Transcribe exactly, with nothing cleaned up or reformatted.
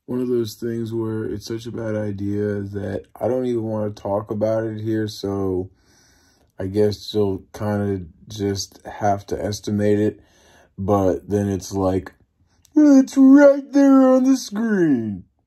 one of those things where it's such a bad idea that I don't even want to talk about it here, so I guess you'll kind of just have to estimate it. But then it's like, it's right there on the screen.